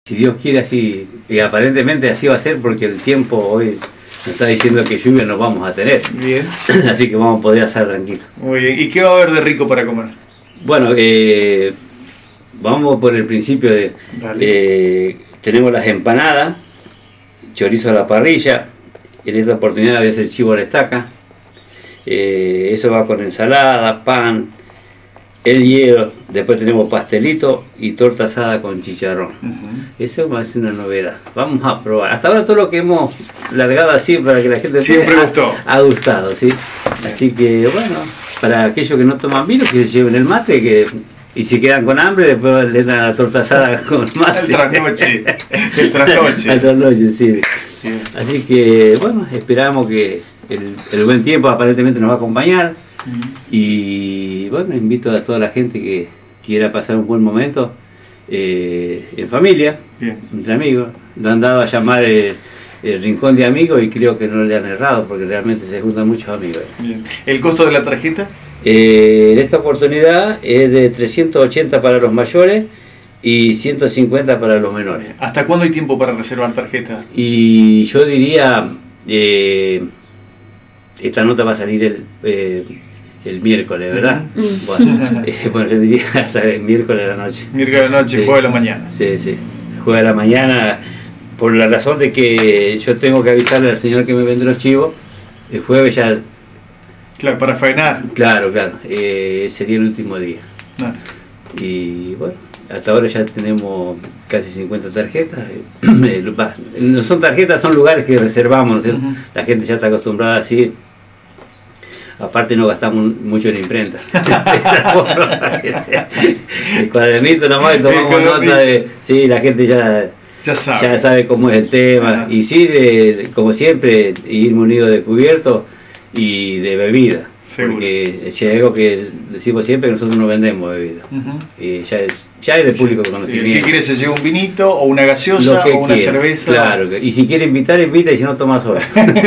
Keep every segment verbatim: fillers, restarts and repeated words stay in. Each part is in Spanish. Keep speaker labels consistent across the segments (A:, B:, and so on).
A: Si Dios quiere así, y aparentemente así va a ser porque el tiempo hoy nos está diciendo que lluvia no vamos a tener.
B: Bien.
A: Así que vamos a poder estar tranquilos.
B: Muy bien. ¿Y qué va a haber de rico para comer?
A: Bueno, eh, vamos por el principio de... Eh, tenemos las empanadas, chorizo a la parrilla, en esta oportunidad voy a hacer chivo a la estaca. Eh, eso va con ensalada, pan, el hielo, después tenemos pastelito y torta asada con chicharrón. Uh-huh. Eso va a ser una novedad. Vamos a probar. Hasta ahora todo lo que hemos largado así para que la gente
B: siempre
A: ha,
B: gustó.
A: Ha gustado, ¿sí? Así que bueno, para aquellos que no toman vino, que se lleven el mate, que y si quedan con hambre, después le dan la torta asada con mate.
B: El trasnoche. El trasnoche.
A: El trasnoche, sí. Bien. Así que bueno, esperamos que el, el buen tiempo aparentemente nos va a acompañar. Uh-huh. Y bueno, invito a toda la gente que quiera pasar un buen momento eh, en familia, bien, entre amigos. Lo han dado a llamar el, el rincón de amigos y creo que no le han errado porque realmente se juntan muchos amigos.
B: Bien. ¿El costo de la tarjeta?
A: Eh, en esta oportunidad es de trescientos ochenta para los mayores y ciento cincuenta para los menores.
B: ¿Hasta cuándo hay tiempo para reservar tarjeta?
A: Y yo diría, eh, esta nota va a salir el... Eh, el miércoles, ¿verdad? Mm. Bueno, eh, bueno, yo diría hasta el miércoles de la noche.
B: Miércoles de la noche, sí. Jueves de la mañana.
A: Sí, sí, jueves de la mañana, por la razón de que yo tengo que avisarle al señor que me vende los chivos, el jueves ya...
B: Claro, para faenar.
A: Claro, claro, eh, sería el último día. Ah. Y bueno, hasta ahora ya tenemos casi cincuenta tarjetas. No son tarjetas, son lugares que reservamos, ¿no es cierto? Uh-huh. La gente ya está acostumbrada así. Aparte no gastamos mucho en imprenta. El cuadernito nomás y tomamos nota de... Sí, la gente ya,
B: ya, sabe.
A: ya sabe cómo es el tema. Uh-huh. Y sí, de, como siempre, ir munido de cubierto y de bebida. Seguro. Porque si hay algo que decimos siempre, que nosotros no vendemos bebida. Uh-huh. Y ya es, ya es de público sí, conocimiento.
B: Sí. El que quiere se lleva un vinito, o una gaseosa, o una quiera. cerveza.
A: Claro, y si quiere invitar, invita, y si no, toma solo.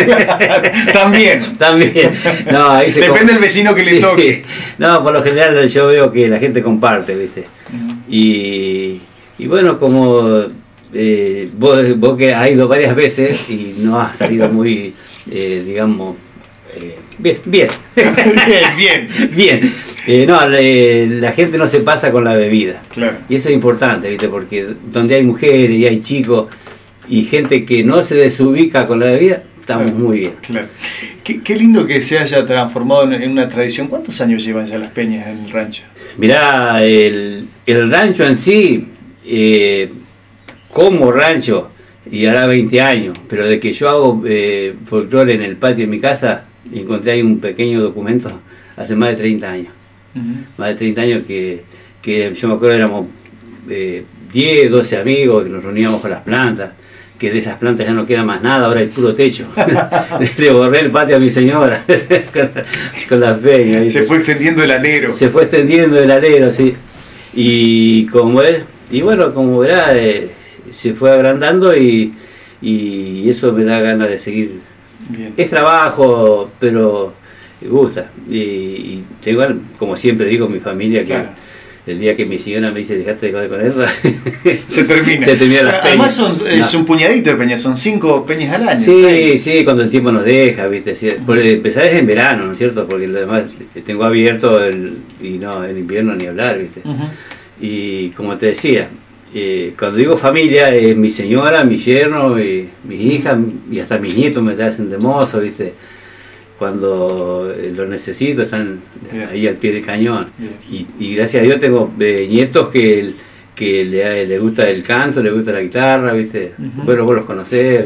B: También.
A: También. No, ahí se
B: Depende del vecino que sí. le toque.
A: No, por lo general yo veo que la gente comparte, ¿viste? Uh-huh. y, y bueno, como eh, vos, vos que has ido varias veces y no has salido muy, eh, digamos... Eh, bien, bien.
B: bien, bien.
A: Bien. Eh, no, eh, la gente no se pasa con la bebida.
B: Claro.
A: Y eso es importante, ¿viste? Porque donde hay mujeres y hay chicos y gente que no se desubica con la bebida, estamos claro, muy bien.
B: Claro. Qué, qué lindo que se haya transformado en, en una tradición. ¿Cuántos años llevan ya las peñas en el rancho?
A: Mirá, el, el rancho en sí, eh, como rancho, y hará veinte años, pero de que yo hago eh, folclore en el patio de mi casa, encontré ahí un pequeño documento hace más de treinta años. Uh-huh. Más de treinta años que, que yo me acuerdo éramos eh, diez, doce amigos que nos reuníamos con las plantas, que de esas plantas ya no queda más nada, ahora hay puro techo. Le borré el patio a mi señora con, la, con la peña. ¿Viste?
B: Se fue extendiendo el alero.
A: Se fue extendiendo el alero, sí. Y como es, y bueno, como verá, eh, se fue agrandando y, y eso me da ganas de seguir. Bien. Es trabajo, pero me gusta. Y, y igual, como siempre digo, mi familia, que claro, el día que mi señora me dice, dejate de joder con eso,
B: se termina.
A: Se termina las peñas.
B: Además son, no. es un puñadito de peñas, son cinco peñas al año.
A: Sí,
B: seis.
A: sí, cuando el tiempo nos deja, ¿viste? Por empezar es en verano, ¿no es cierto? Porque lo demás tengo abierto el, y no, en invierno ni hablar, ¿viste? Uh-huh. Y como te decía, Eh, cuando digo familia, es eh, mi señora, mi yerno, y, mis hijas y hasta mis nietos me hacen de mozo, ¿viste? Cuando eh, lo necesito están yeah. ahí al pie del cañón. Yeah. Y, y gracias a Dios tengo eh, nietos que, que le, le gusta el canto, le gusta la guitarra, ¿viste? Uh-huh. Bueno, vos los conocés.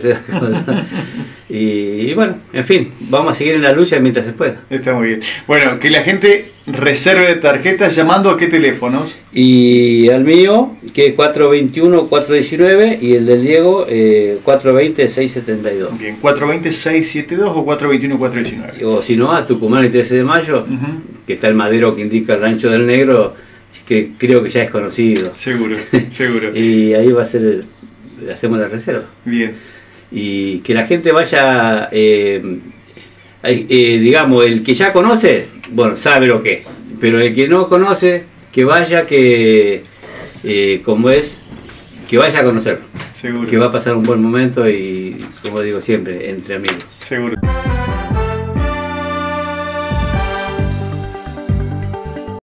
A: y, y bueno, en fin, vamos a seguir en la lucha mientras se pueda.
B: Está muy bien. Bueno, que la gente reserve tarjetas llamando a qué teléfonos.
A: Y al mío, que es cuatro veintiuno, cuatro diecinueve, y el del Diego, eh, cuatro veinte, seis setenta y dos.
B: Bien, cuatro veinte, seis setenta y dos o cuatro veintiuno, cuatro diecinueve.
A: O si no, a Tucumán el trece de mayo, uh-huh, que está el madero que indica el Rancho del Negro, que creo que ya es conocido.
B: Seguro, seguro.
A: Y ahí va a ser, hacemos la reserva.
B: Bien.
A: Y que la gente vaya, eh, eh, digamos, el que ya conoce, bueno, sabe lo que es, pero el que no conoce, que vaya, que eh, como es, que vaya a conocerlo.
B: Seguro.
A: Que va a pasar un buen momento y, como digo siempre, entre amigos.
B: Seguro.